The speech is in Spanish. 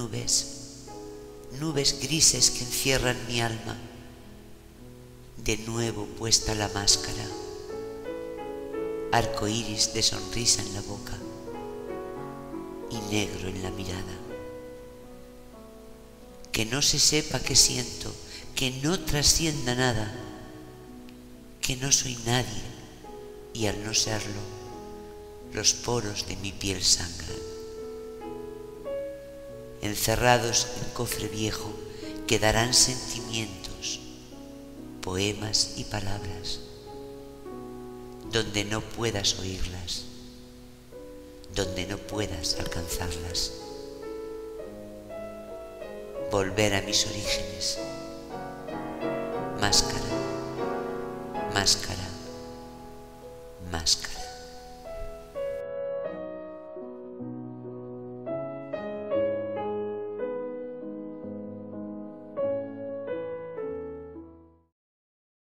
Nubes, nubes grises que encierran mi alma, de nuevo puesta la máscara, arco iris de sonrisa en la boca y negro en la mirada. Que no se sepa qué siento, que no trascienda nada, que no soy nadie y al no serlo, los poros de mi piel sangran. Encerrados en cofre viejo quedarán sentimientos, poemas y palabras, donde no puedas oírlas, donde no puedas alcanzarlas. Volver a mis orígenes. Máscara, máscara, máscara.